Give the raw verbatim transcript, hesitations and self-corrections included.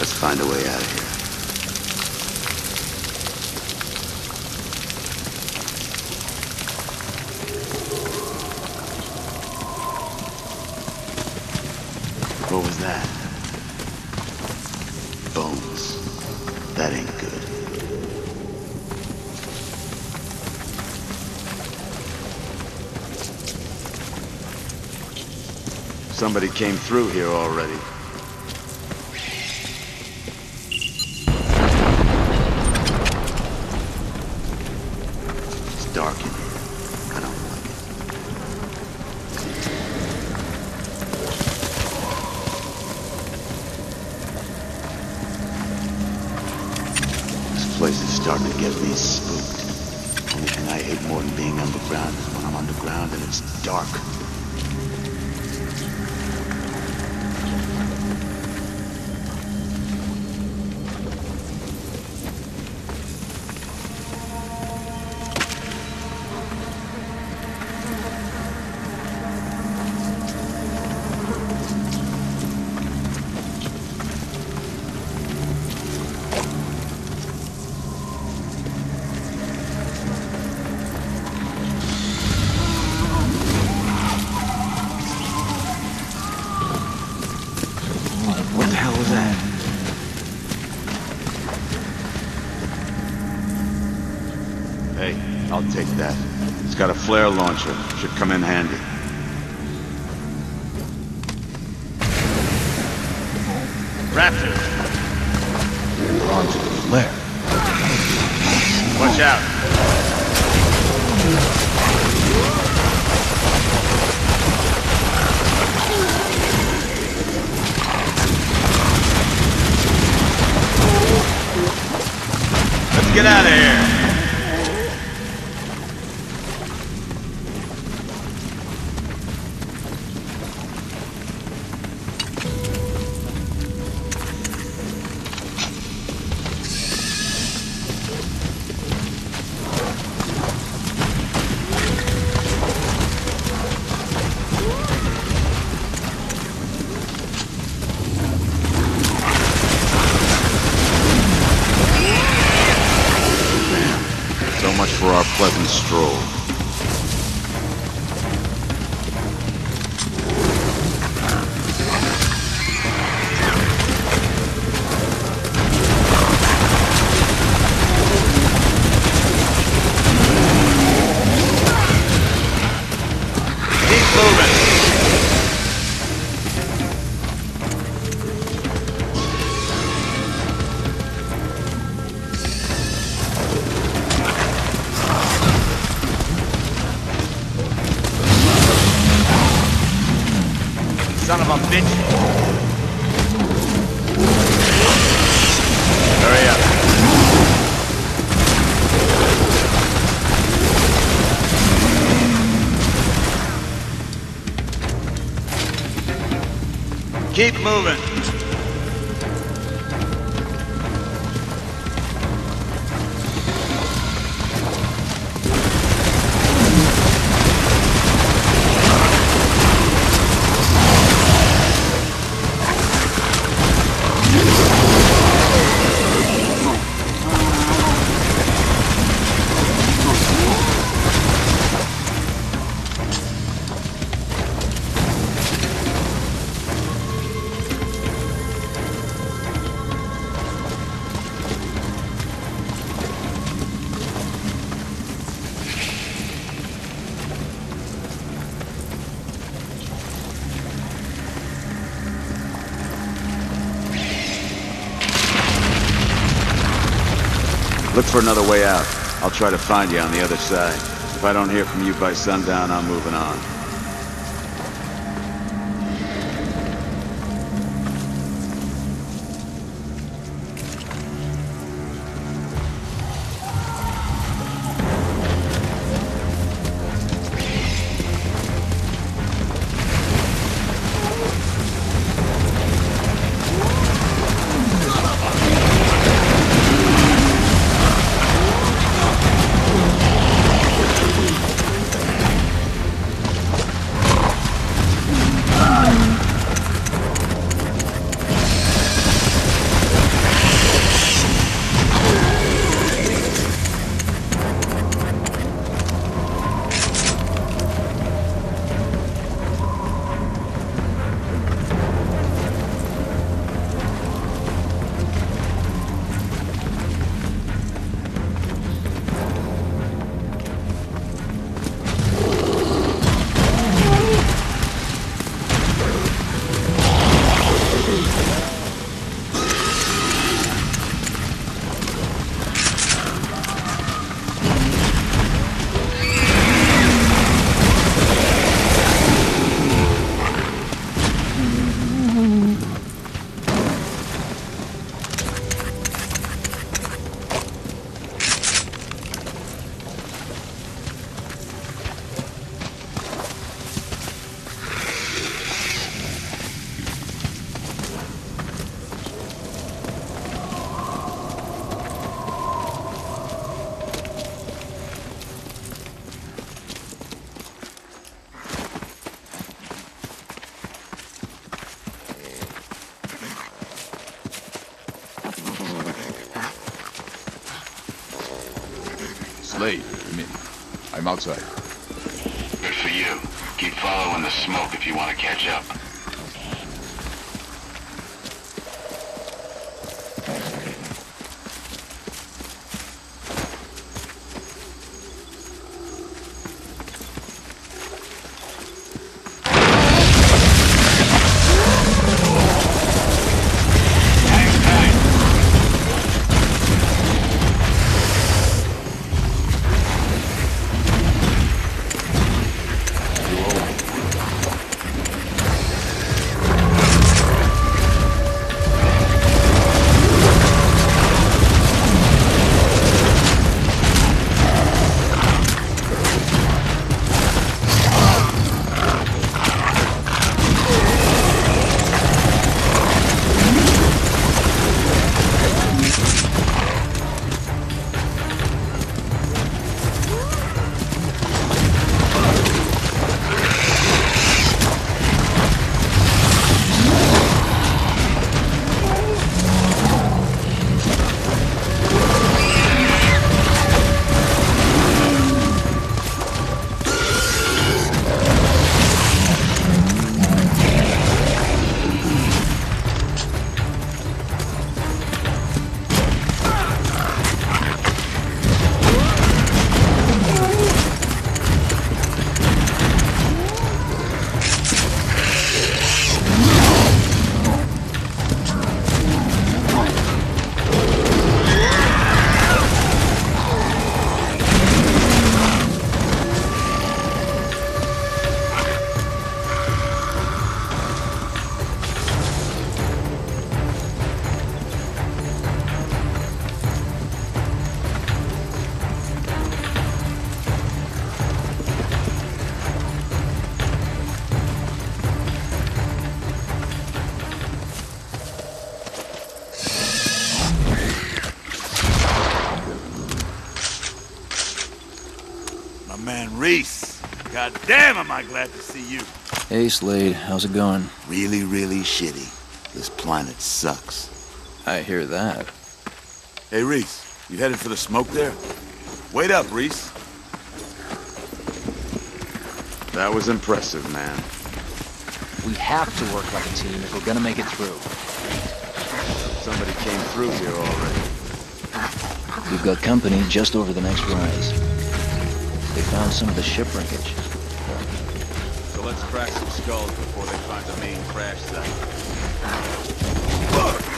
Let's find a way out of here. What was that? Bones. That ain't good. Somebody came through here already. It's dark in here. I don't like it. This place is starting to get me spooked. Only thing I hate more than being underground is when I'm underground and it's dark. What the hell was that? Hey, I'll take that. It's got a flare launcher. Should come in handy. Raptor! Launch the flare. Watch out! Let's get out of here. So much for our pleasant stroll. Keep moving. Son of a bitch. Hurry up. Keep moving. Look for another way out. I'll try to find you on the other side. If I don't hear from you by sundown, I'm moving on. Slade, come in. I'm outside. Good for you. Keep following the smoke if you want to catch up. Man, Reese. God damn, am I glad to see you. Hey, Slade. How's it going? Really, really shitty. This planet sucks. I hear that. Hey, Reese. You headed for the smoke there? Wait up, Reese. That was impressive, man. We have to work like a team if we're gonna make it through. Somebody came through here already. We've got company just over the next rise. They found some of the ship wreckage. So let's crack some skulls before they find the main crash site.